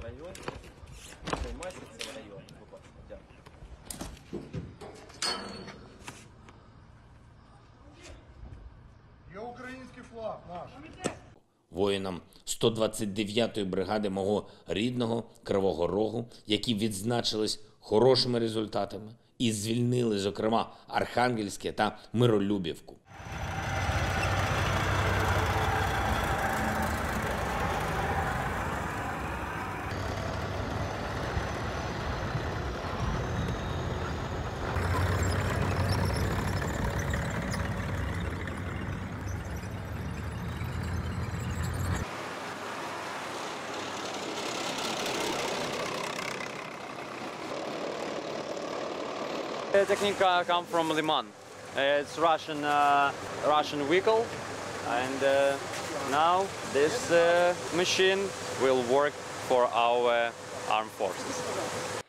район. Займайся цим районом. Будь ласка, дякую. Є український флаг наш. Воїнам 129-ї бригади мого рідного Кривого Рогу, які відзначились хорошими результатами і звільнили, зокрема, Архангельське та Миролюбівку. The Technica come from Liman. It's Russian vehicle, and now this machine will work for our armed forces.